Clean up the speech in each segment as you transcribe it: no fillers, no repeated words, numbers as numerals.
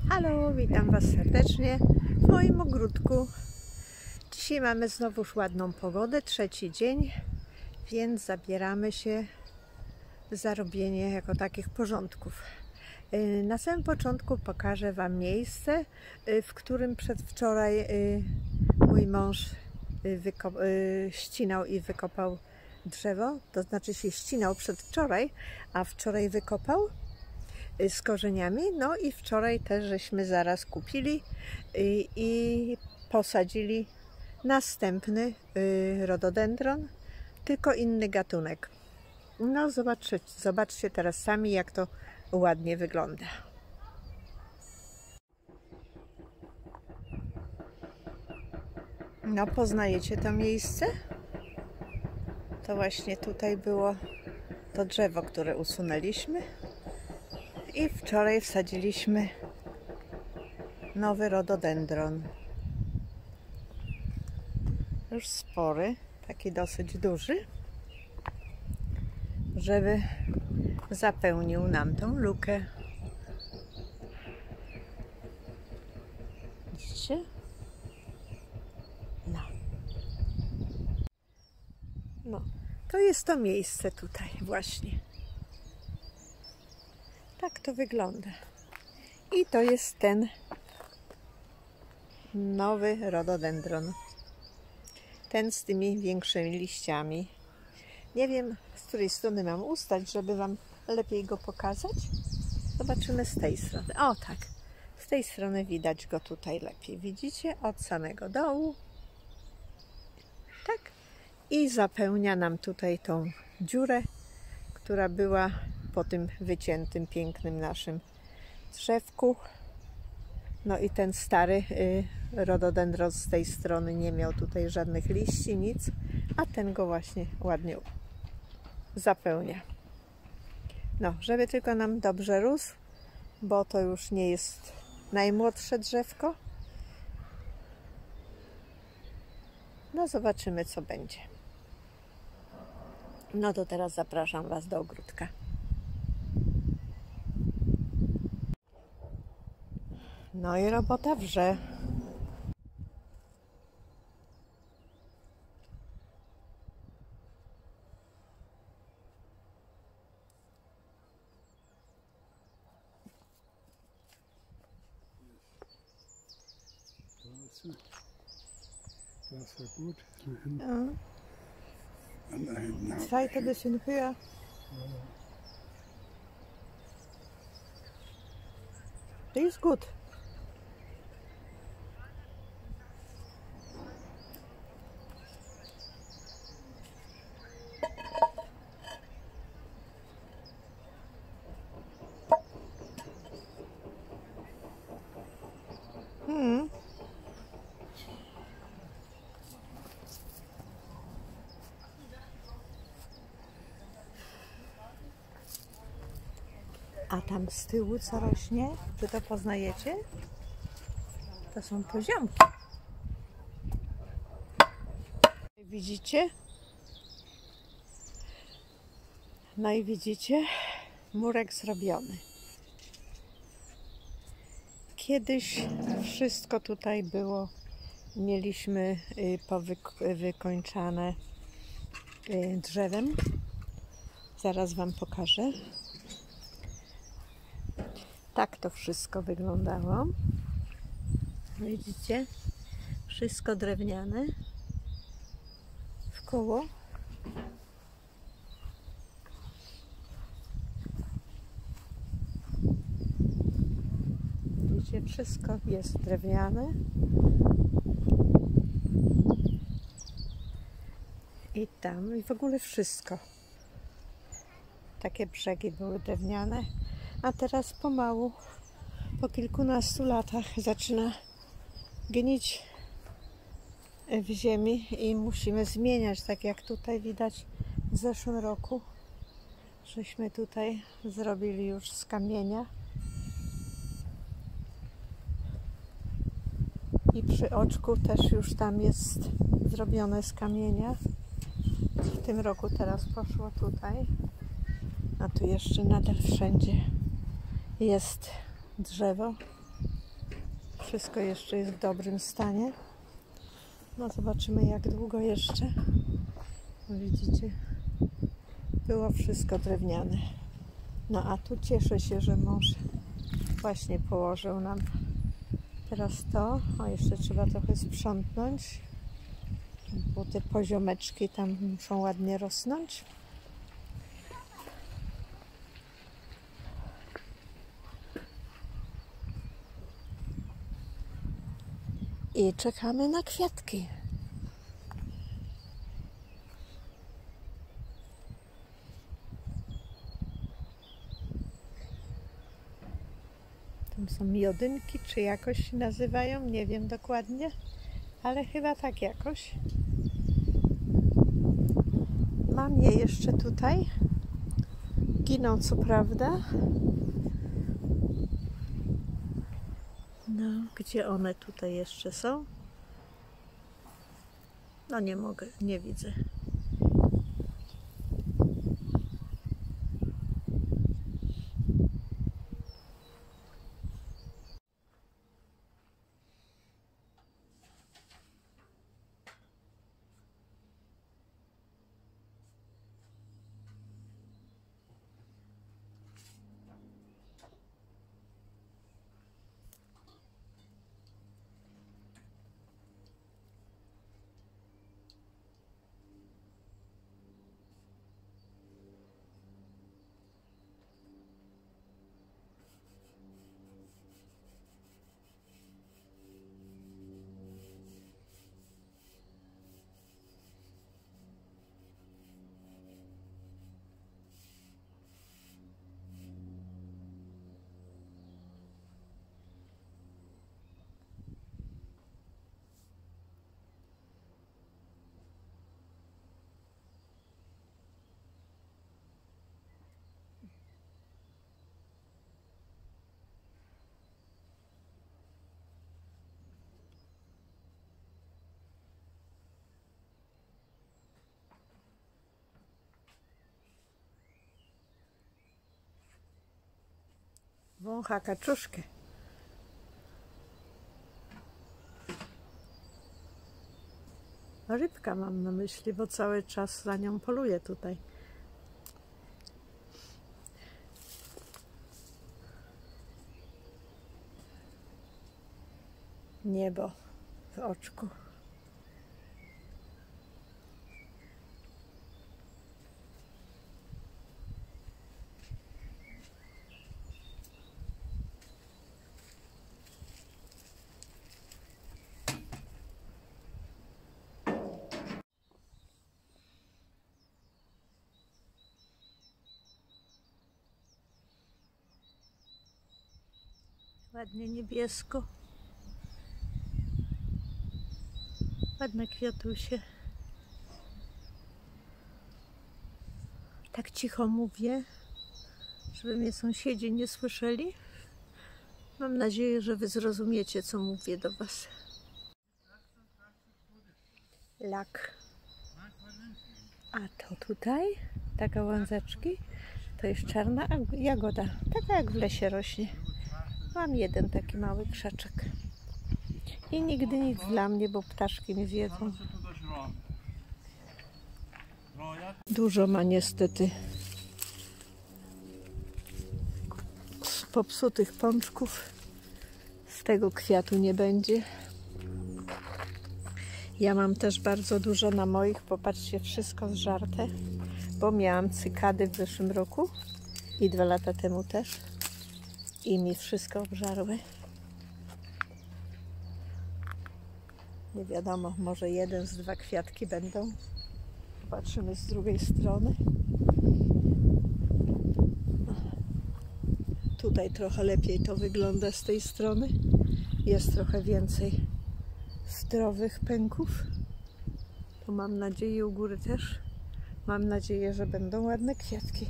Halo, witam Was serdecznie w moim ogródku. Dzisiaj mamy znowuż ładną pogodę, trzeci dzień, więc zabieramy się za robienie jako takich porządków. Na samym początku pokażę Wam miejsce, w którym przedwczoraj mój mąż ścinał i wykopał drzewo. To znaczy się ścinał przedwczoraj, a wczoraj wykopał z korzeniami. No i wczoraj też żeśmy zaraz kupili i posadzili następny rododendron, tylko inny gatunek. No zobaczcie teraz sami, jak to ładnie wygląda. No, poznajecie to miejsce? To właśnie tutaj było to drzewo, które usunęliśmy. I wczoraj wsadziliśmy nowy rododendron. Już spory, taki dosyć duży, żeby zapełnił nam tą lukę. Widzicie? No, to jest to miejsce tutaj właśnie. Tak to wygląda. I to jest ten nowy rododendron. Ten z tymi większymi liściami. Nie wiem, z której strony mam ustać, żeby Wam lepiej go pokazać. Zobaczymy z tej strony. O tak, z tej strony widać go tutaj lepiej. Widzicie? Od samego dołu. Tak. I zapełnia nam tutaj tą dziurę, która była po tym wyciętym, pięknym naszym drzewku. No i ten stary rododendron z tej strony nie miał tutaj żadnych liści, nic, a ten go właśnie ładnie zapełnia. No, żeby tylko nam dobrze rósł, bo to już nie jest najmłodsze drzewko. No, zobaczymy, co będzie. No to teraz zapraszam Was do ogródka. No i robota wrze. Das war gut. Ja. Zweite ein bisschen höher. Die ist gut. A tam z tyłu co rośnie? Czy to poznajecie? To są poziomki. Widzicie? No i widzicie? Murek zrobiony. Kiedyś wszystko tutaj było. Mieliśmy wykończane drzewem. Zaraz Wam pokażę. Tak to wszystko wyglądało. Widzicie? Wszystko drewniane. W koło. Widzicie? Wszystko jest drewniane. I tam. I w ogóle wszystko. Takie brzegi były drewniane. A teraz pomału, po kilkunastu latach zaczyna gnić w ziemi i musimy zmieniać, tak jak tutaj widać w zeszłym roku, żeśmy tutaj zrobili już z kamienia. I przy oczku też już tam jest zrobione z kamienia. W tym roku teraz poszło tutaj, a tu jeszcze nadal wszędzie jest drzewo. Wszystko jeszcze jest w dobrym stanie. No zobaczymy, jak długo jeszcze. Widzicie, było wszystko drewniane. No a tu cieszę się, że mąż właśnie położył nam teraz to. O, jeszcze trzeba trochę sprzątnąć, bo te poziomeczki tam muszą ładnie rosnąć. I czekamy na kwiatki. Tam są miodynki, czy jakoś się nazywają, nie wiem dokładnie, ale chyba tak jakoś. Mam je jeszcze tutaj. Giną co prawda. No, gdzie one tutaj jeszcze są? No nie mogę, nie widzę. Wącha kaczuszkę. Rybka mam na myśli, bo cały czas za nią poluję tutaj. Niebo w oczku. Ładnie niebiesko. Ładne kwiatusie. Tak cicho mówię, żeby mnie sąsiedzi nie słyszeli. Mam nadzieję, że wy zrozumiecie, co mówię do was. Lak. A to tutaj, te gałązeczki, to jest czarna jagoda. Taka jak w lesie rośnie. Mam jeden taki mały krzaczek. I nigdy nic dla mnie, bo ptaszki mi zjedzą. Dużo ma niestety popsutych pączków. Z tego kwiatu nie będzie. Ja mam też bardzo dużo na moich. Popatrzcie, wszystko zżarte. Bo miałam cykady w zeszłym roku i 2 lata temu też. I mi wszystko obżarły. Nie wiadomo, może 1 z 2 kwiatki będą. Patrzymy z drugiej strony. Tutaj trochę lepiej to wygląda z tej strony. Jest trochę więcej zdrowych pęków. To mam nadzieję, u góry też. Mam nadzieję, że będą ładne kwiatki.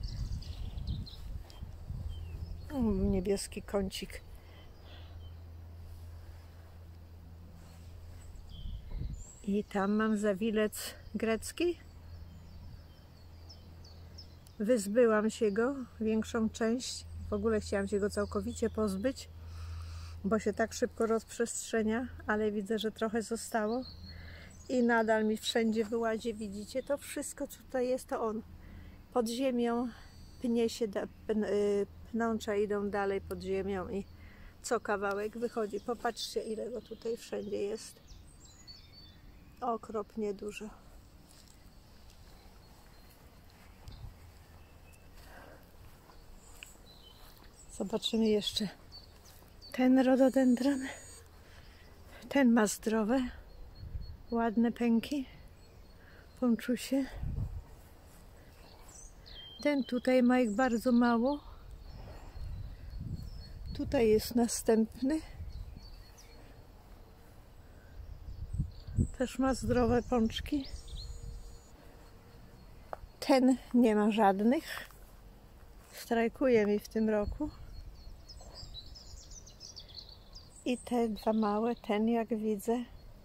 Niebieski kącik. I tam mam zawilec grecki. Wyzbyłam się go, większą część. W ogóle chciałam się go całkowicie pozbyć, bo się tak szybko rozprzestrzenia, ale widzę, że trochę zostało i nadal mi wszędzie wyłazi. Widzicie, to wszystko, co tutaj jest, to on pod ziemią pnie się, pnącza idą dalej pod ziemią i co kawałek wychodzi. Popatrzcie, ile go tutaj wszędzie jest. Okropnie dużo. Zobaczymy jeszcze ten rododendron. Ten ma zdrowe, ładne pęki, ponczusie. Ten tutaj ma ich bardzo mało. Tutaj jest następny. Też ma zdrowe pączki. Ten nie ma żadnych. Strajkuje mi w tym roku. I te dwa małe, ten jak widzę,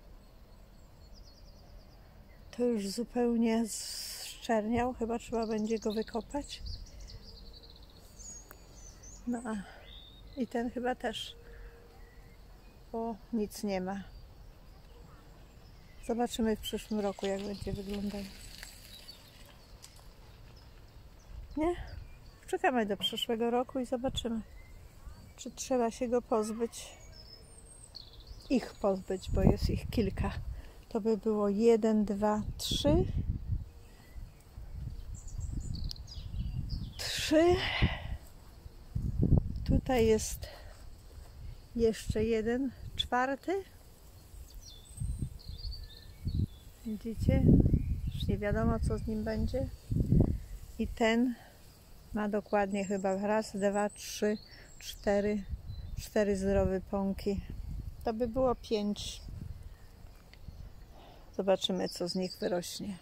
to już zupełnie zczerniał. Chyba trzeba będzie go wykopać. No i ten chyba też, bo nic nie ma. Zobaczymy w przyszłym roku, jak będzie wyglądał. Nie? Czekamy do przyszłego roku i zobaczymy, czy trzeba się go pozbyć. Ich pozbyć, bo jest ich kilka. To by było 1, 2, 3. 3. Tutaj jest jeszcze jeden, 4. Widzicie? Już nie wiadomo, co z nim będzie. I ten ma dokładnie chyba 1, 2, 3, 4. 4 zdrowe pąki. To by było 5. Zobaczymy, co z nich wyrośnie.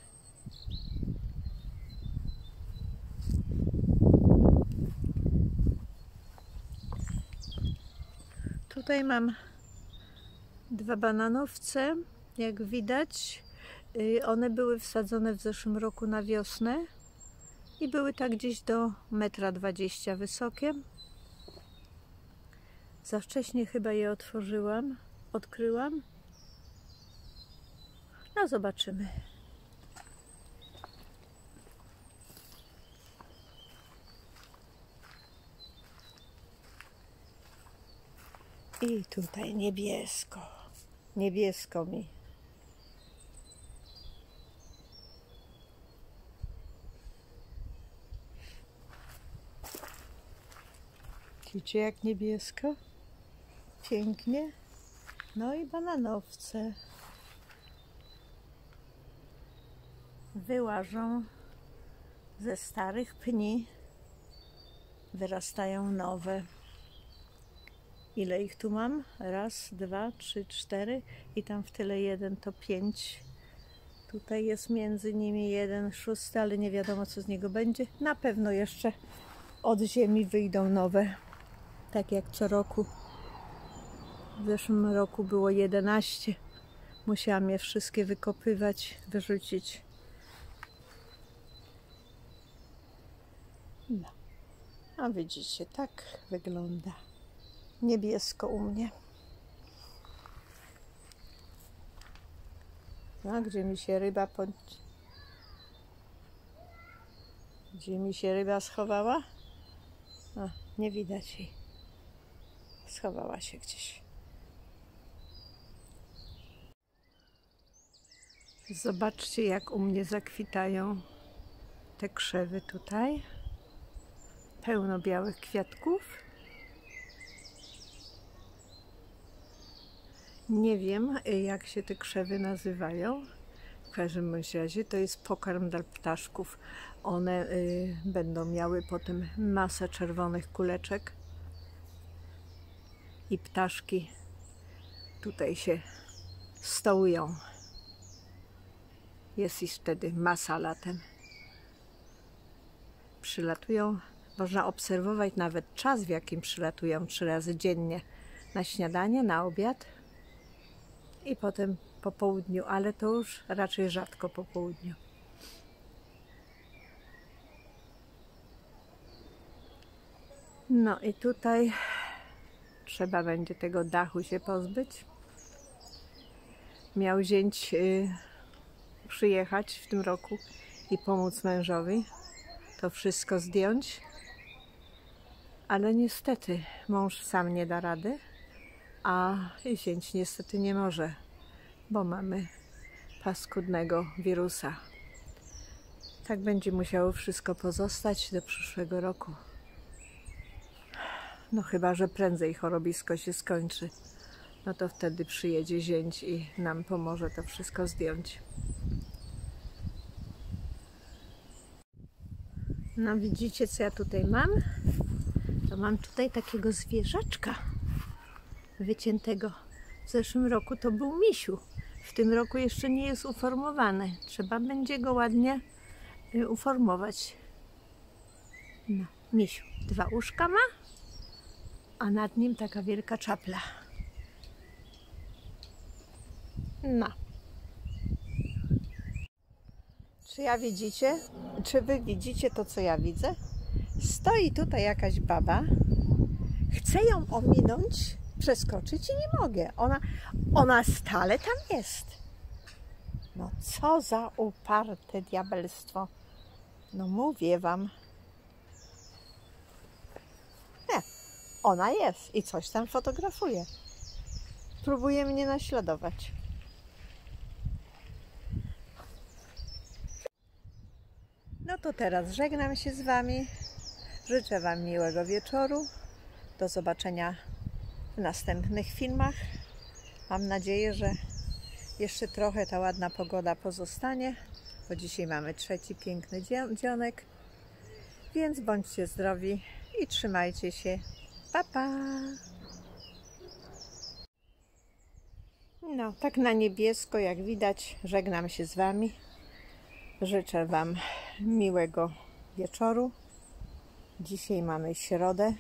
Tutaj mam 2 bananowce. Jak widać, one były wsadzone w zeszłym roku na wiosnę i były tak gdzieś do 1,20 m wysokie. Za wcześnie chyba je odkryłam. No zobaczymy. I tutaj niebiesko. Niebiesko mi. Widzicie, jak niebiesko? Pięknie. No i bananowce wyłażą ze starych pni, wyrastają nowe. Ile ich tu mam? 1, 2, 3, 4 i tam w tyle 1 to 5. Tutaj jest między nimi 1, 6, ale nie wiadomo, co z niego będzie. Na pewno jeszcze od ziemi wyjdą nowe, tak jak co roku. W zeszłym roku było 11. Musiałam je wszystkie wykopywać, wyrzucić. No. A widzicie, tak wygląda. Niebiesko u mnie. No, gdzie mi się ryba Gdzie mi się ryba schowała? O, nie widać jej. Schowała się gdzieś. Zobaczcie, jak u mnie zakwitają te krzewy tutaj. Pełno białych kwiatków. Nie wiem, jak się te krzewy nazywają. W każdym razie to jest pokarm dla ptaszków. One będą miały potem masę czerwonych kuleczek. I ptaszki tutaj się stołują. Jest ich wtedy masa latem. Przylatują. Można obserwować nawet czas, w jakim przylatują 3 razy dziennie. Na śniadanie, na obiad i potem po południu, ale to już raczej rzadko po południu. No i tutaj trzeba będzie tego dachu się pozbyć. Miał zięć przyjechać w tym roku i pomóc mężowi to wszystko zdjąć, ale niestety mąż sam nie da rady, a zięć niestety nie może, bo mamy paskudnego wirusa. Tak będzie musiało wszystko pozostać do przyszłego roku. No chyba że prędzej chorobisko się skończy. No to wtedy przyjedzie zięć i nam pomoże to wszystko zdjąć. No widzicie, co ja tutaj mam? To mam tutaj takiego zwierzaczka wyciętego. W zeszłym roku to był misiu. W tym roku jeszcze nie jest uformowany. Trzeba będzie go ładnie uformować. No, misiu. 2 uszka ma, a nad nim taka wielka czapla. No. Czy wy widzicie to, co ja widzę? Stoi tutaj jakaś baba. Chcę ją ominąć, przeskoczyć i nie mogę. Ona stale tam jest. No co za uparte diabelstwo. No mówię wam. Nie, ona jest i coś tam fotografuje. Próbuje mnie naśladować. No to teraz żegnam się z wami. Życzę wam miłego wieczoru. Do zobaczenia w następnych filmach. Mam nadzieję, że jeszcze trochę ta ładna pogoda pozostanie, bo dzisiaj mamy 3. piękny dzionek. Więc bądźcie zdrowi i trzymajcie się. Pa, pa! No, tak na niebiesko, jak widać, żegnam się z wami. Życzę wam miłego wieczoru. Dzisiaj mamy środę.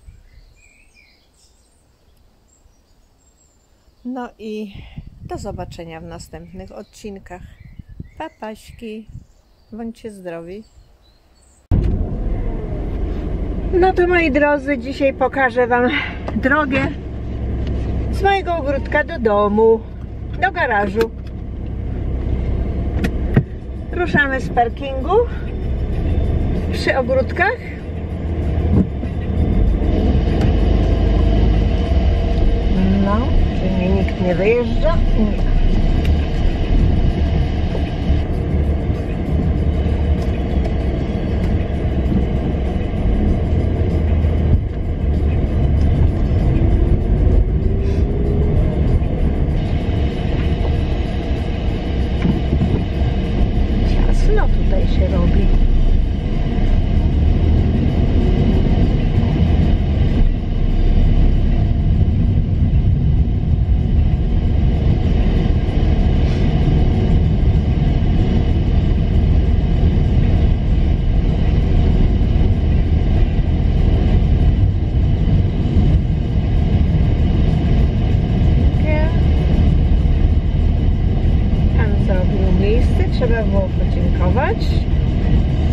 No i do zobaczenia w następnych odcinkach. Pa, paśki. Bądźcie zdrowi. No to moi drodzy, dzisiaj pokażę wam drogę z mojego ogródka do domu, do garażu. Ruszamy z parkingu przy ogródkach. No, czy mnie nikt nie wyjeżdża? Nie. Ciasno tutaj się robi. Trzeba było podziękować.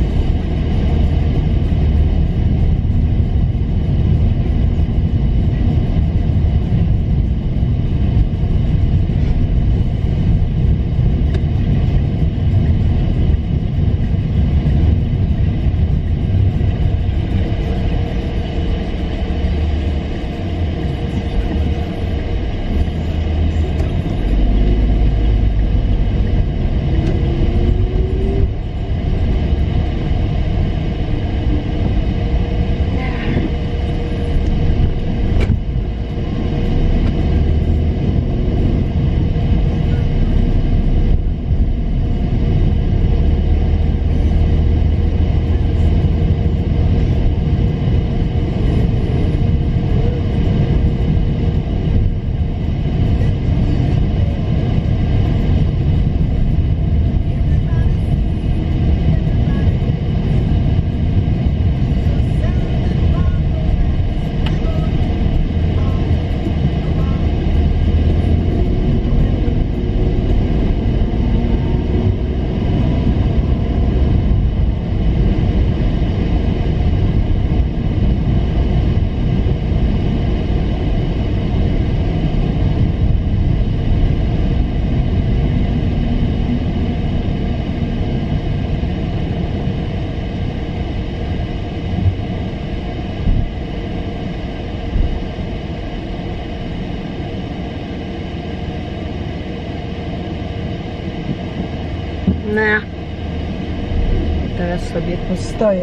teraz sobie postoję.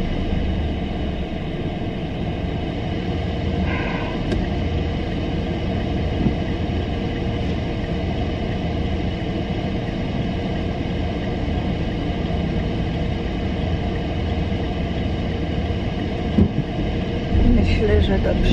Myślę, że dobrze.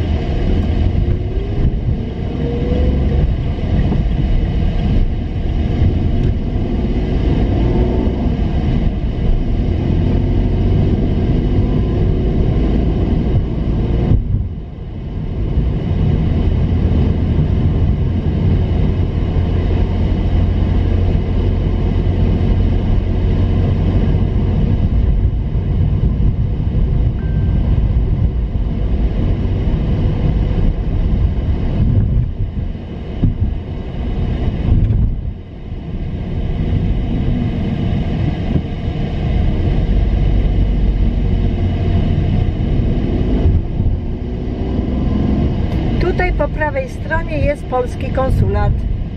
Tutaj po prawej stronie jest polski konsulat.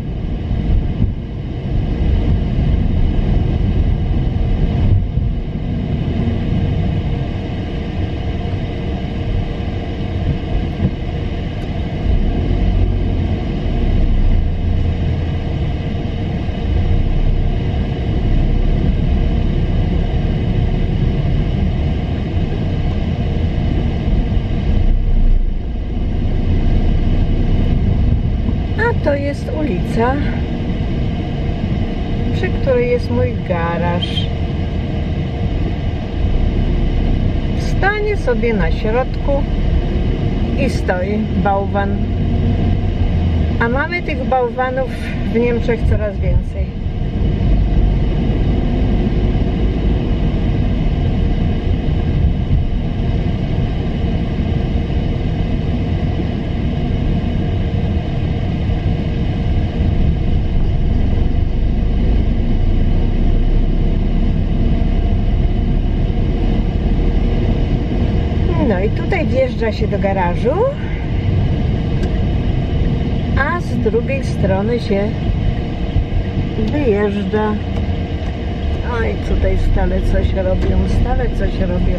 To jest ulica, przy której jest mój garaż. Stanie sobie na środku i stoi bałwan. A mamy tych bałwanów w Niemczech coraz więcej. No i tutaj wjeżdża się do garażu, a z drugiej strony się wyjeżdża. Oj, tutaj stale coś robią, stale coś robią.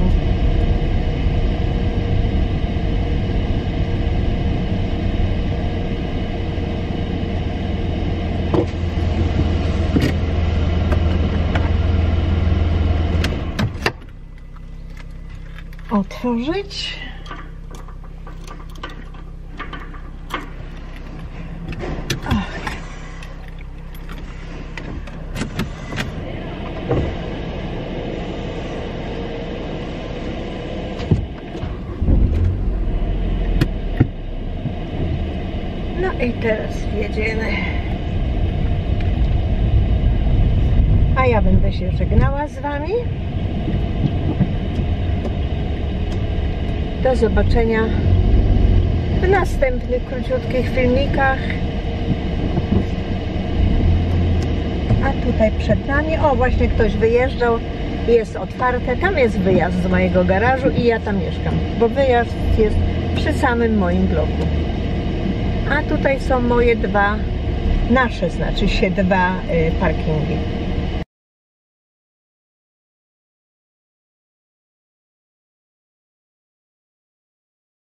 Otworzyć. No i teraz jedziemy. A ja będę się żegnała z Wami. Do zobaczenia w następnych króciutkich filmikach. A tutaj przed nami, o właśnie ktoś wyjeżdżał, jest otwarte, tam jest wyjazd z mojego garażu i ja tam mieszkam, bo wyjazd jest przy samym moim bloku. A tutaj są moje nasze znaczy się dwa parkingi.